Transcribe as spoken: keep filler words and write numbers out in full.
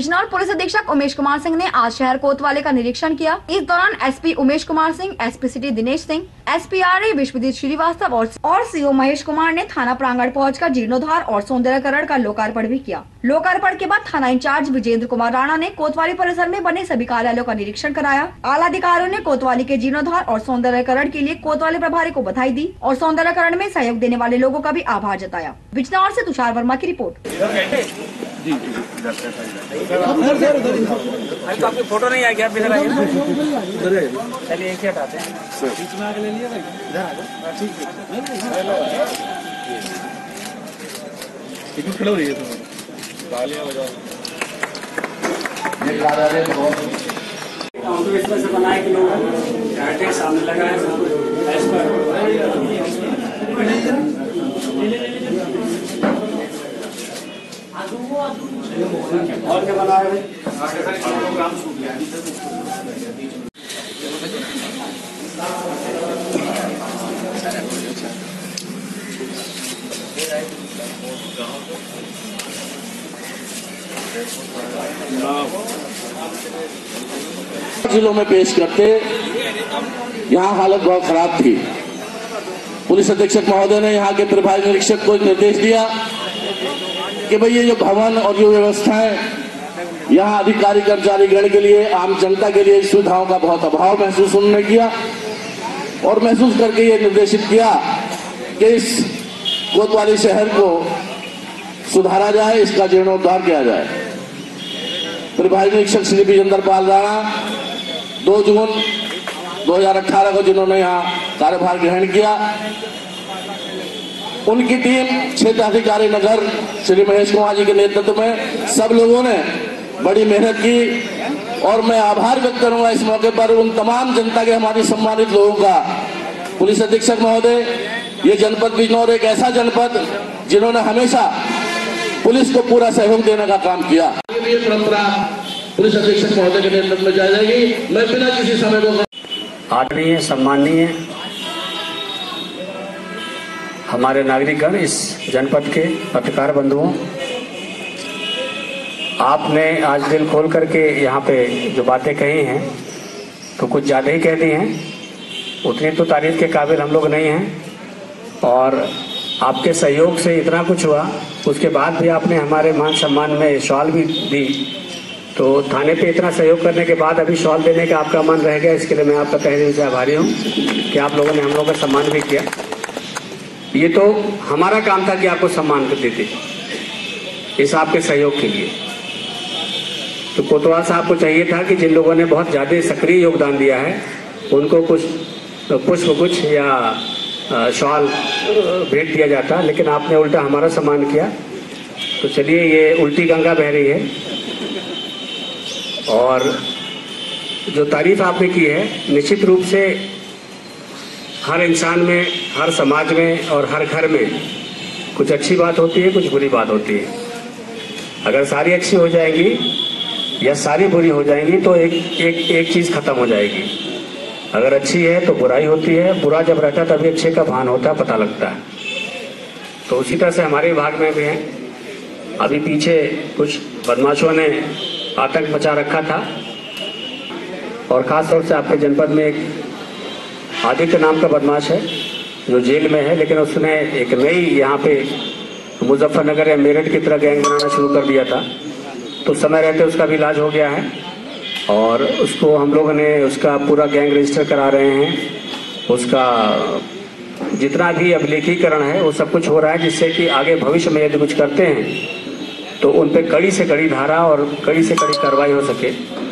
Bijnor police अधीक्षक उमेश कुमार सिंह ने आज शहर कोतवाली का निरीक्षण किया। इस दौरान SP Umesh Kumar Singh, SP city Dinesh Singh, SP RA Vishwajeet Srivastava और, और सीओ महेश कुमार ने थाना प्रांगण पहुंचकर जीर्णोद्धार और सौंदर्यकरण का लोकार्पण भी किया। लोकार्पण के बाद थाना इंचार्ज विजेंद्र कुमार राणा ने कोतवाली परिसर में बने सभी कार्यालयों का निरीक्षण कराया। आला अधिकारियों ने कोतवाली के जीर्णोद्धार और सौंदर्यकरण के लिए कोतवाली प्रभारी को बधाई दी और सौंदर्यकरण में सहयोग देने वाले लोगों का भी आभार जताया। बिजनौर से तुषार वर्मा की रिपोर्ट। जी तो आपकी फोटो नहीं आ गया, चलिए एक हटाते हैं। बीच में आगे ले लिया भाई, इधर आ जाओ। ठीक है, खड़े हो रही है तालियां बजाओ। इसमें से बनाए कि लोग सामने लगाए और क्या बना रहे प्रोग्राम शूट किया। जिलों में पेश करते, यहाँ हालत बहुत खराब थी। पुलिस अधीक्षक महोदय ने यहाँ के प्रभारी निरीक्षक को निर्देश दिया कि भाई ये जो भवन और जो व्यवस्थाएं यहाँ अधिकारी कर्मचारीगण के लिए, आम जनता के लिए सुविधाओं का बहुत अभाव महसूस उन्होंने किया और महसूस करके ये निर्देशित किया कि इस कोतवाली शहर को सुधारा जाए, इसका जीर्णोद्धार किया जाए। प्रभारी निरीक्षक श्री विजेंद्र पाल राणा दो जून दो हजार अठारह को जिन्होंने यहाँ कार्यभार ग्रहण किया, उनकी टीम क्षेत्र अधिकारी नगर श्री महेश कुमार जी के नेतृत्व में सब लोगों ने बड़ी मेहनत की और मैं आभार व्यक्त करूंगा इस मौके पर उन तमाम जनता के, हमारी सम्मानित लोगों का। पुलिस अधीक्षक महोदय, ये जनपद बिजनौर एक ऐसा जनपद जिन्होंने हमेशा पुलिस को पूरा सहयोग देने का काम किया। ये परंपरा पुलिस अधीक्षक महोदय के नेतृत्व में जारी रहेगी। मैं बिना किसी समय को आदरणीय सम्मानीय हमारे नागरिकगण, इस जनपद के पत्रकार बंधुओं, आपने आज दिल खोल करके यहाँ पे जो बातें कही हैं तो कुछ ज़्यादा ही कह दी हैं। उतनी तो तारीफ के काबिल हम लोग नहीं हैं और आपके सहयोग से इतना कुछ हुआ, उसके बाद भी आपने हमारे मान सम्मान में शॉल भी दी। तो थाने पे इतना सहयोग करने के बाद अभी शॉल देने का आपका मन रह गया, इसके लिए मैं आपका तहे दिल से आभारी हूँ कि आप लोगों ने हम लोगों का सम्मान भी किया। ये तो हमारा काम था कि आपको सम्मान देते इस आपके सहयोग के लिए। तो कोतवाल साहब को चाहिए था कि जिन लोगों ने बहुत ज़्यादा सक्रिय योगदान दिया है उनको कुछ पुष्प गुच्छ या शॉल भेंट दिया जाता, लेकिन आपने उल्टा हमारा सम्मान किया। तो चलिए, ये उल्टी गंगा बह रही है और जो तारीफ आपने की है, निश्चित रूप से हर इंसान में, हर समाज में और हर घर में कुछ अच्छी बात होती है, कुछ बुरी बात होती है। अगर सारी अच्छी हो जाएंगी या सारी बुरी हो जाएंगी तो एक एक एक चीज़ खत्म हो जाएगी। अगर अच्छी है तो बुराई होती है, बुरा जब रहता है तभी अच्छे का भान होता है, पता लगता है। तो उसी तरह से हमारे विभाग में भी हैं। अभी पीछे कुछ बदमाशों ने आतंक मचा रखा था और ख़ास तौर से आपके जनपद में एक आदित्य नाम का बदमाश है जो जेल में है, लेकिन उसने एक नई यहाँ पे मुजफ्फरनगर या मेरठ की तरह गैंग बनाना शुरू कर दिया था। तो समय रहते उसका भी इलाज हो गया है और उसको हम लोगों ने उसका पूरा गैंग रजिस्टर करा रहे हैं। उसका जितना भी अभिलेखीकरण है वो सब कुछ हो रहा है, जिससे कि आगे भविष्य में यदि कुछ करते हैं तो उन पर कड़ी से कड़ी धारा और कड़ी से कड़ी कार्रवाई हो सके।